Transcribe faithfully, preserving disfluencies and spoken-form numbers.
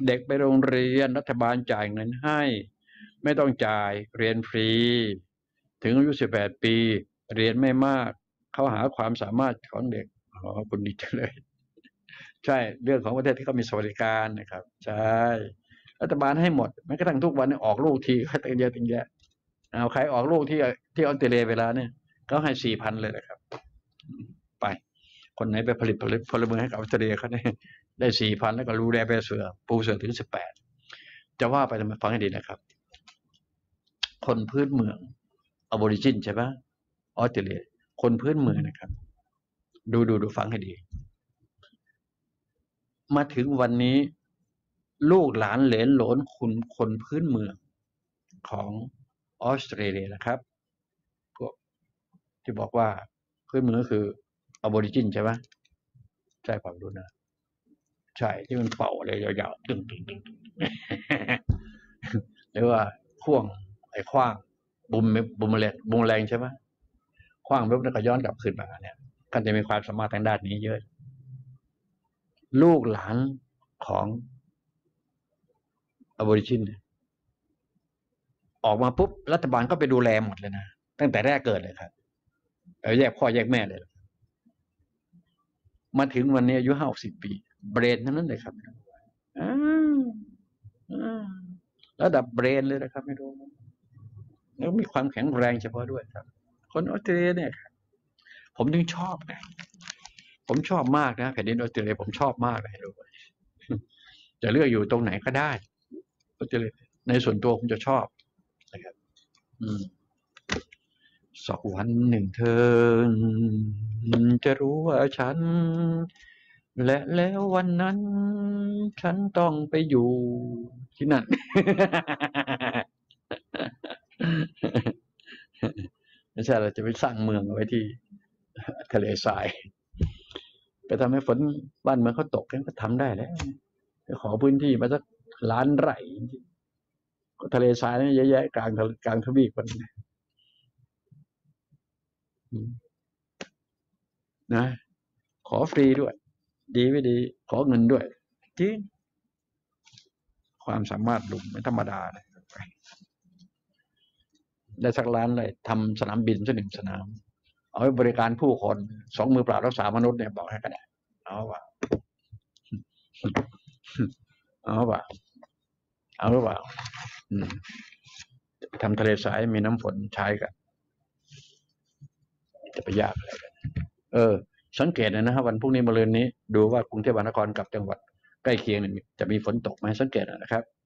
เด็กไปโรงเรียนรัฐบาลจ่ายเงินให้ไม่ต้องจ่ายเรียนฟรีถึงอายุสิบแปดปีเรียนไม่มากเขาหาความสามารถของเด็กอ๋อคุณดีจังเลยใช่เรื่องของประเทศที่เขามีสวัสดิการนะครับใช่รัฐบาลให้หมดแม้กระทั่งทุกวันนี้ออกลูกทีก็ตั้งเยอะตั้งแยะเอาใครออกลูกที่ที่ออสเตรเลียเวลาเนี่ยเขาให้สี่พันเลยนะครับไปคนไหนไปผลิตพลเมืองให้กับออสเตรเลียเขาได้ได้สี่พันแล้วก็รู้แลไปเสือปูเสือถึงสิบแปดจะว่าไปทำไมฟังให้ดีนะครับคนพื้นเมืองออริจินใช่ปะออสเตรเลียคนพื้นเมืองนะครับดูดูดูฟังให้ดีมาถึงวันนี้ลูกหลานเหลนหลนคุณคนพื้นเมืองของออสเตรเลียนะครับพวกที่บอกว่าพื้นเมืองก็คือออริจินใช่ปะใช่ผมดูนะใช่ที่มันเป่าอะไรยาวๆตึงตึงตึงหรือว่าข่วงไอ้ขว้างบุมบุมแรงบุมแรงใช่ไหมขว้างปุ๊บแล้วก็ย้อนกลับคืนมาเนี่ยท่านจะมีความสามารถทางด้านนี้เยอะลูกหลานของออริจินออกมาปุ๊บรัฐบาลก็ไปดูแลหมดเลยนะตั้งแต่แรกเกิดเลยครับแยกพ่อแยกแม่เลยมาถึงวันนี้อายุห้าสิบปีเบรนทั้งนั้นเลยครับระดับเบรนเลยนะครับไม่รู้แล้วมีความแข็งแรงเฉพาะด้วยครับคนออสเตรเลียเนี่ยผมถึงชอบนะผมชอบมากนะแผ่นดินออสเตรเลียผมชอบมากเลยรู้จะเลือกอยู่ตรงไหนก็ได้ออสเตรเลียในส่วนตัวผมจะชอบนะครับอืมสักวันหนึ่งเธอจะรู้ว่าฉันและแล้ววันนั้นฉันต้องไปอยู่ที่นั่นไม่ใช่เราจะไปสร้างเมืองเอาไว้ที่ทะเลทรายไปทำให้ฝนบ้านเมืองเขาตกก็ทำได้แล้วขอพื้นที่มาสักล้านไร่ทะเลทรายนี่เยอะแยะกลางกลางทวีปมันนะขอฟรีด้วยดีไม่ดีขอเงินด้วยจริงความสามารถลุงไม่ธรรมดาเลยได้สักล้านเลยทำสนามบินสักหนึ่งสนามเอาไว้บริการผู้คนสองมือเปล่ารักษามนุษย์เนี่ยบอกให้ก็ได้เอาว่าเอาว่าเอาหรือเปล่าทำทะเลทรายมีน้ำฝนใช้กันจะไปยากอะไรกันเออสังเกตนะครับวันพรุ่งนี้มะรืนนี้ดูว่ากรุงเทพมหานครกับจังหวัดใกล้เคียงเนี่ยจะมีฝนตกไหมสังเกตนะครับ